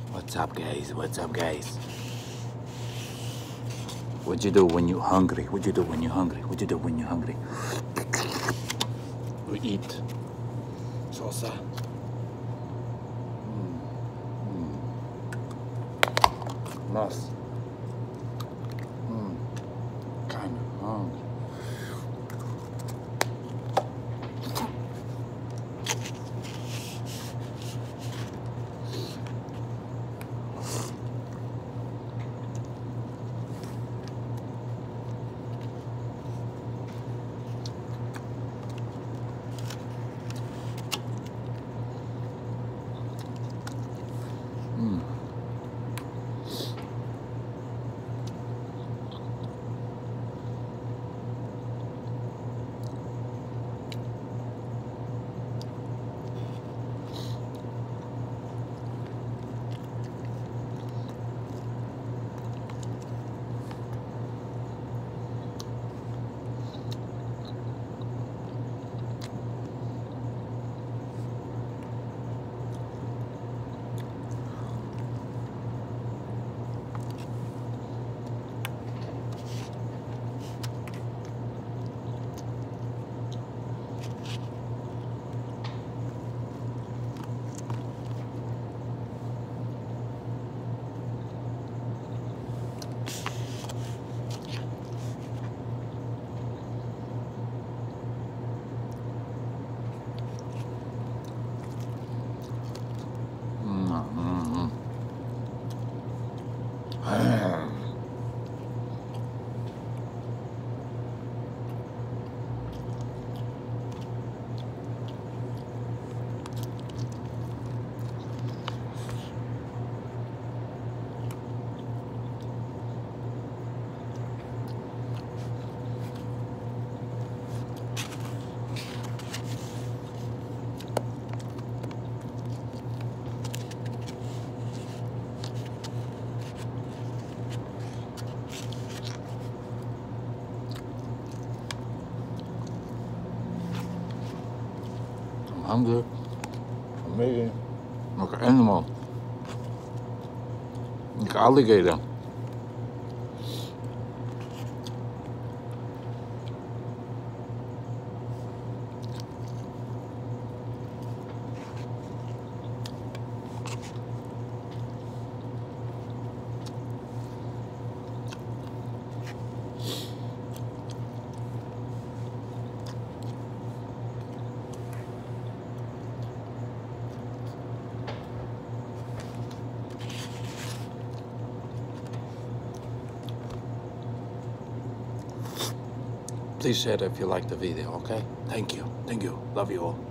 What's up, guys? What's up, guys? What you do when you're hungry? What you do when you're hungry? What you do when you're hungry? We eat salsa. Mas. Kind of hungry. Hungry. Amazing. Like an animal. Like an alligator. Please share it if you like the video, okay? Thank you. Thank you. Love you all.